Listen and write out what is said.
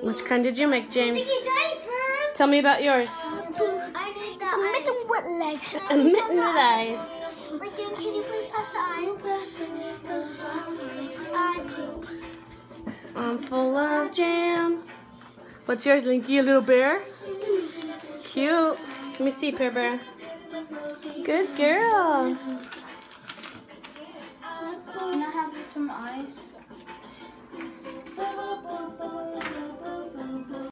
Which kind did you make, James? Sticky diapers. Tell me about yours. I need the mitten with legs. A mitten with eyes. Like, can you please pass the eyes? I poop. I'm full of jam. What's yours, Linky? A little bear? Cute. Let me see, Pear Bear. Good girl. Can I have some eyes?